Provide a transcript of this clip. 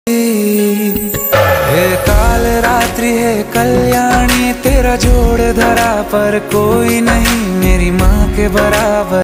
हे काल रात्रि है कल्याणी, तेरा जोड़ धरा पर कोई नहीं, मेरी माँ के बराबर।